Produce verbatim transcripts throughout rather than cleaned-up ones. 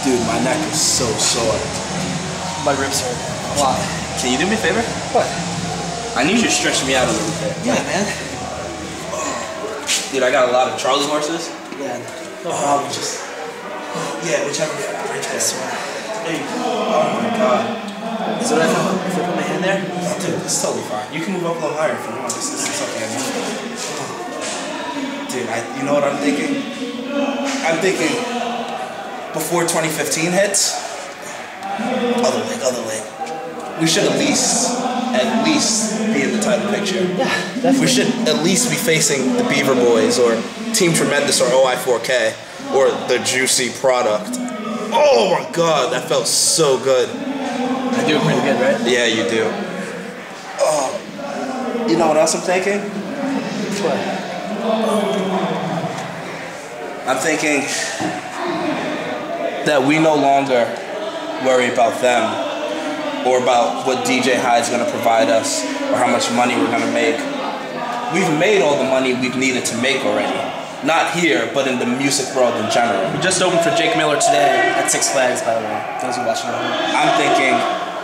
Dude, my neck is so sore. My ribs hurt a lot. Can you do me a favor? What? I need you to stretch me out a little bit. Yeah, man. Dude, I got a lot of Charlie horses. Yeah, no problem. Just, yeah, whichever. Right there. This one. There you go. Oh my god. Is it right if I if I put my hand there? Dude, it's totally fine. You can move up a little higher if you want. This, this is okay, man. Dude, I, you know what I'm thinking? I'm thinking before twenty fifteen hits, other leg, other leg. We should at least, at least be in the title picture. Yeah, definitely. We should at least be facing the Beaver Boys or Team Tremendous or O I four K or the Juicy Product. Oh my god, that felt so good. I do it pretty good, right? Yeah, you do. Oh, you know what else I'm thinking? What? I'm thinking that we no longer worry about them or about what D J Hyde's gonna provide us or how much money we're gonna make. We've made all the money we've needed to make already. Not here, but in the music world in general. We just opened for Jake Miller today at Six Flags, by the way. Those who are watching at home. I'm thinking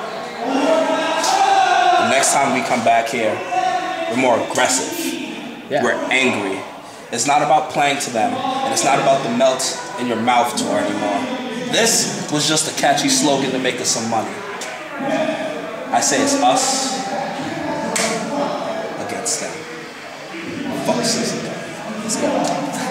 the next time we come back here, we're more aggressive. Yeah. We're angry. It's not about playing to them, and it's not about the melt in your mouth tour anymore. This was just a catchy slogan to make us some money. I say it's us against them. Fuck Susie. Let's go.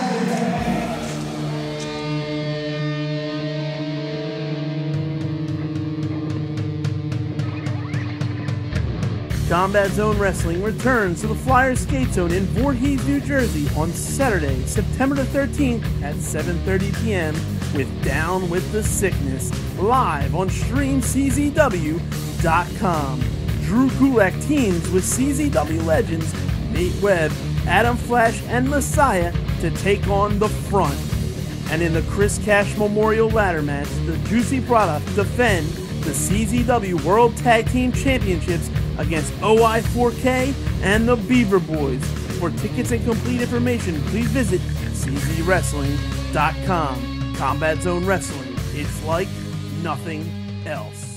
Combat Zone Wrestling returns to the Flyers Skate Zone in Voorhees, New Jersey on Saturday, September the thirteenth at seven thirty p m with Down with the Sickness, live on stream C Z W dot com. Drew Gulak teams with C Z W legends Nate Webb, Adam Flash, and Messiah to take on The Front. And in the Chris Cash Memorial Ladder Match, the Juicy Product defend the C Z W World Tag Team Championships against O I four K and the Beaver Boys. For tickets and complete information, please visit C Z Wrestling dot com. Combat Zone Wrestling, it's like nothing else.